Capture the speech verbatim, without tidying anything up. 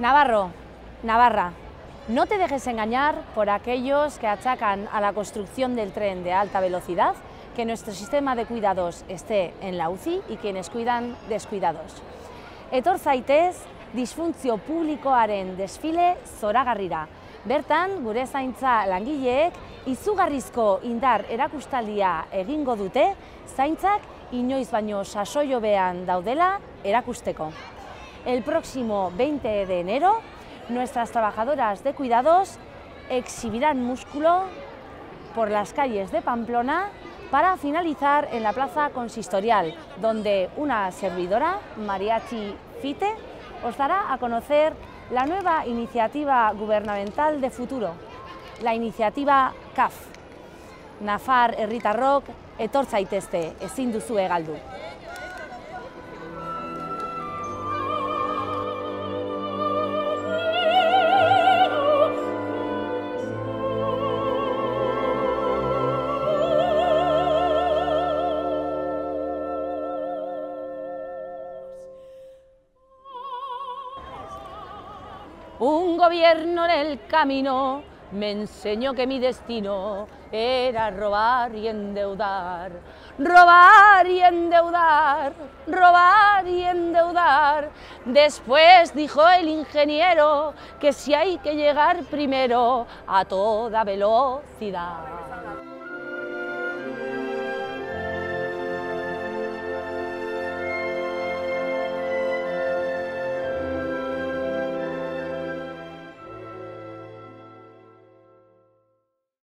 Navarro, Navarra, no te dejes engañar por aquellos que achacan a la construcción del tren de alta velocidad que nuestro sistema de cuidados esté en la U C I y quienes cuidan descuidados. Etor zaitez, disfuntzio publikoaren desfile zoragarrira. Bertan, gure zaintza langileek izugarrizko indar erakustaldia egingo dute, zaintzak inoiz baino sasoiobean daudela erakusteko. El próximo veinte de enero, nuestras trabajadoras de cuidados exhibirán músculo por las calles de Pamplona para finalizar en la plaza consistorial, donde una servidora, Mariachi Fite, os dará a conocer la nueva iniciativa gubernamental de futuro, la iniciativa C A F. Nafar herritarrok etor zaitezte, ezin duzue galdu. Un gobierno en el camino me enseñó que mi destino era robar y endeudar, robar y endeudar, robar y endeudar. Después dijo el ingeniero que si hay que llegar primero a toda velocidad.